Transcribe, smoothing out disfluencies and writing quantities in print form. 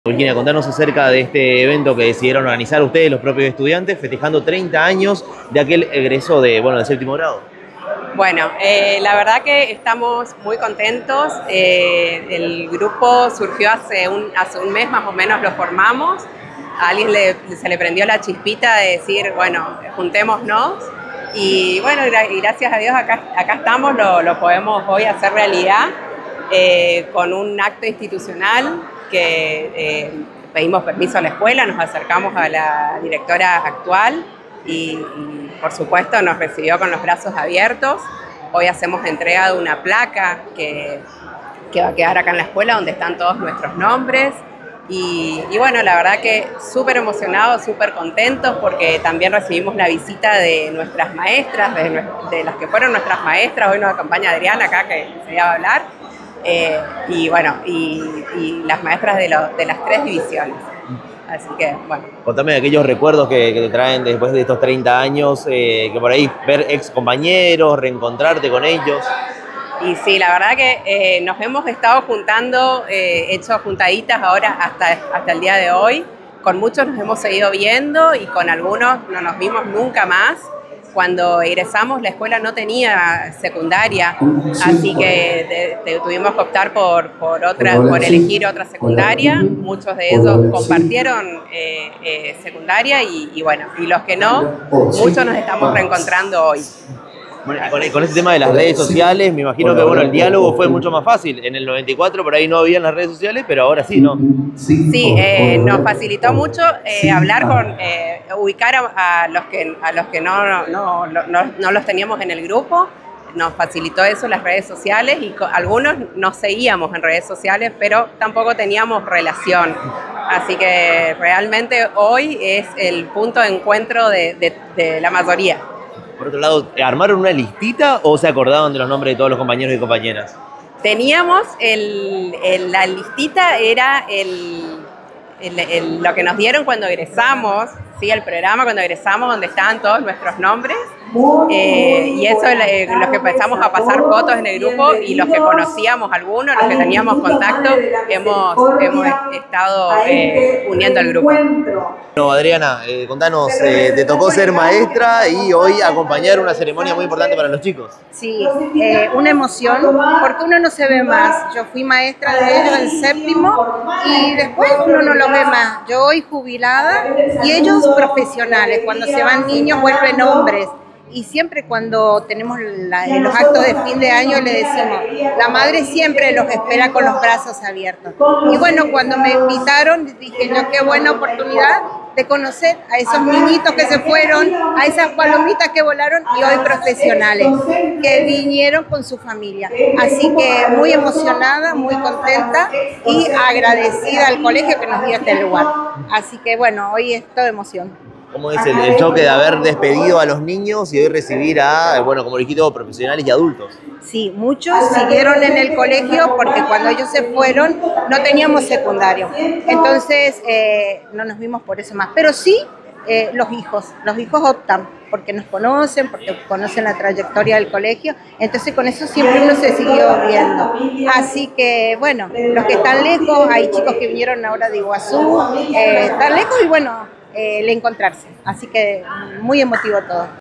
Virginia, contanos acerca de este evento que decidieron organizar ustedes, los propios estudiantes, festejando 30 años de aquel egreso del séptimo grado. Bueno, la verdad que estamos muy contentos. El grupo surgió hace un mes más o menos, lo formamos. A alguien se le prendió la chispita de decir, bueno, juntémonos. Y bueno, gracias a Dios acá estamos, lo podemos hoy hacer realidad con un acto institucional que pedimos permiso a la escuela, nos acercamos a la directora actual y por supuesto nos recibió con los brazos abiertos. Hoy hacemos entrega de una placa que va a quedar acá en la escuela donde están todos nuestros nombres. Y bueno, la verdad que súper emocionados, súper contentos porque también recibimos la visita de nuestras maestras, de las que fueron nuestras maestras. Hoy nos acompaña Adriana acá que se iba a hablar. Y bueno, y las maestras de las 3 divisiones. Así que, bueno. Contame de aquellos recuerdos que te traen después de estos 30 años, que por ahí ver ex compañeros, reencontrarte con ellos. Y sí, la verdad que nos hemos estado juntando, hecho juntaditas ahora hasta el día de hoy. Con muchos nos hemos seguido viendo y con algunos no nos vimos nunca más. Cuando egresamos la escuela no tenía secundaria, así que tuvimos que optar por elegir otra secundaria. Muchos de ellos compartieron secundaria y bueno, y los que no, muchos nos estamos reencontrando hoy. Bueno, con este tema de las redes sociales, me imagino que el diálogo fue mucho más fácil. En el 94 por ahí no habían las redes sociales, pero ahora sí, ¿no? Sí, nos facilitó mucho hablar ubicar a los que no los teníamos en el grupo. Nos facilitó eso las redes sociales y algunos nos seguíamos en redes sociales, pero tampoco teníamos relación. Así que realmente hoy es el punto de encuentro de la mayoría. Por otro lado, ¿armaron una listita o se acordaban de los nombres de todos los compañeros y compañeras? Teníamos la listita, era lo que nos dieron cuando egresamos, ¿sí? El programa cuando egresamos donde estaban todos nuestros nombres. Y eso es los que empezamos a pasar fotos en el grupo y los que conocíamos algunos, los que teníamos contacto, hemos estado uniendo el grupo. Bueno, Adriana, contanos, te tocó ser maestra y hoy acompañar una ceremonia muy importante para los chicos. Sí, una emoción porque uno no se ve más. Yo fui maestra de ellos en séptimo y después uno no los ve más. Yo hoy jubilada y ellos profesionales. Cuando se van niños vuelven hombres. Y siempre cuando tenemos los actos de fin de año le decimos, la madre siempre los espera con los brazos abiertos. Y bueno, cuando me invitaron dije yo, qué buena oportunidad de conocer a esos niñitos que se fueron, a esas palomitas que volaron y hoy profesionales que vinieron con su familia. Así que muy emocionada, muy contenta y agradecida al colegio que nos dio este lugar. Así que bueno, hoy es toda emoción. ¿Cómo es el choque de haber despedido a los niños y hoy recibir a, como dijiste, profesionales y adultos? Sí, muchos siguieron en el colegio porque cuando ellos se fueron no teníamos secundario. Entonces no nos vimos por eso más. Pero sí los hijos optan porque nos conocen, porque conocen la trayectoria del colegio. Entonces con eso siempre uno se siguió viendo. Así que bueno, los que están lejos, hay chicos que vinieron ahora de Iguazú, están lejos y bueno, el encontrarse. Así que muy emotivo todo.